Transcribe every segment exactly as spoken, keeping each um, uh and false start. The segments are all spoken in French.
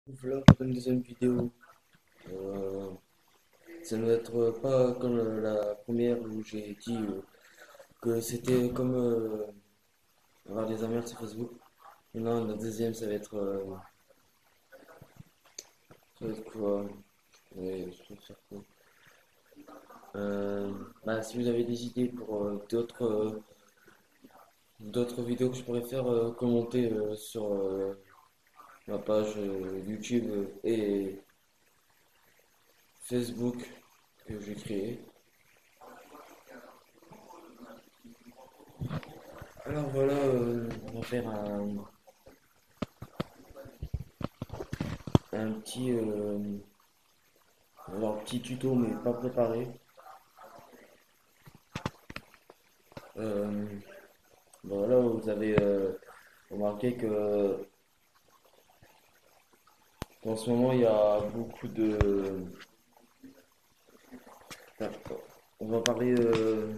Voilà pour une deuxième vidéo. Euh, Ça ne doit être pas comme euh, la première où j'ai dit euh, que c'était comme euh, avoir des amis sur Facebook. Maintenant, la deuxième, ça va être, euh, ça va être quoi? Ouais, je vais faire quoi? Euh, Bah, si vous avez des idées pour euh, d'autres euh, d'autres vidéos que je pourrais faire, euh, commenter euh, sur euh, ma page euh, YouTube euh, et Facebook que j'ai créé. Alors voilà, euh, on va faire un, un petit, euh, alors petit tuto mais pas préparé. Euh, bon, là vous avez euh, remarqué que qu'en ce moment il y a beaucoup de. Enfin, on va parler euh,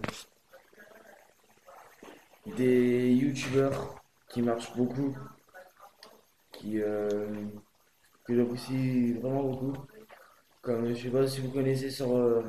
des youtubeurs qui marchent beaucoup, qui, euh, que j'apprécie vraiment beaucoup. Comme je sais pas si vous connaissez sur euh,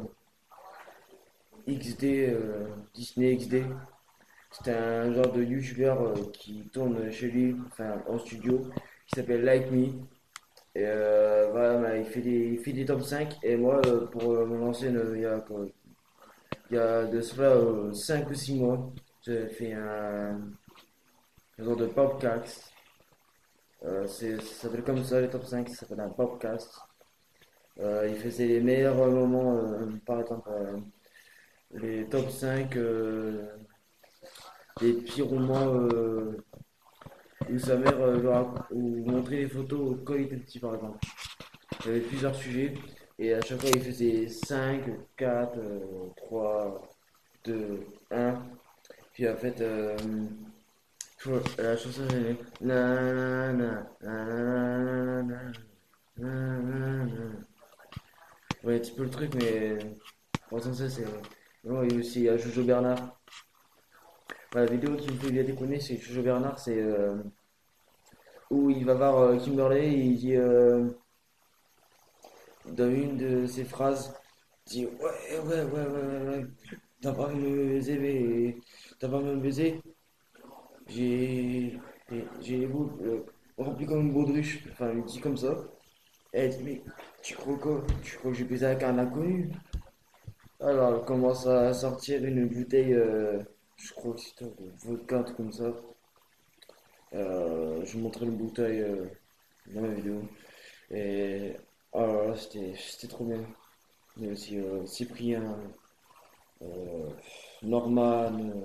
X D, euh, Disney X D. C'est un genre de youtubeur euh, qui tourne chez lui, enfin en studio, qui s'appelle Like Me. Et euh, voilà, bah, il fait des, il fait des top cinq. Et moi, euh, pour euh, me lancer, euh, il y a, quoi, il y a de cela euh, cinq ou six mois, j'ai fait un, un genre de podcast. Euh, c'est- ça s'appelle comme ça, les top cinq, ça s'appelle un podcast. Euh, il faisait les meilleurs moments, euh, par exemple, euh, les top cinq euh, des pires moments euh, où sa mère euh, leur a- ou montrer les photos quand il était petit, par exemple. Il y avait plusieurs sujets et à chaque fois il faisait cinq, quatre, euh, trois, deux, un. Puis en fait, euh, la chanson elle est na na na na na na na na. Ouais, un petit peu le truc, mais pour ça, c'est. Non, il y a aussi euh, Jojo Bernard. Ouais, la vidéo qui me fait bien déconner, c'est Jojo Bernard, c'est euh, où il va voir euh, Kimberley et il dit euh, dans une de ses phrases, il dit ouais, ouais, ouais, ouais, ouais, ouais. T'as pas me baiser, mais t'as pas me baiser. J'ai j'ai les boules euh, remplies comme une baudruche. Enfin, il dit comme ça. Et elle dit, mais tu crois quoi? Tu crois que j'ai baisé avec un inconnu? Alors, elle commence à sortir une bouteille, euh, je crois que c'était de vodka, un truc comme ça. Euh, je vous montrerai une bouteille euh, dans la vidéo. Et oh là là, c'était c'était trop bien. Il y a aussi euh, Cyprien, euh, Norman, euh,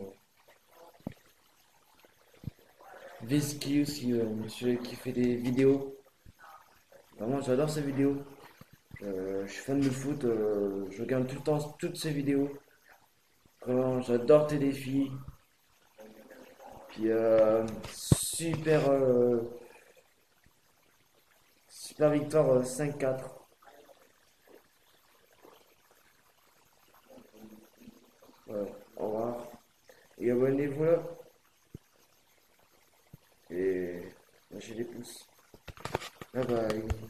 Veski aussi, euh, monsieur qui fait des vidéos. Vraiment, j'adore ces vidéos. Euh, je suis fan de foot, euh, je regarde tout le temps toutes ces vidéos. Vraiment, j'adore tes défis. Puis, euh, super, euh, super victoire euh, cinq quatre. Ouais, au revoir. Et abonnez-vous là. Et lâchez des pouces. Bye bye.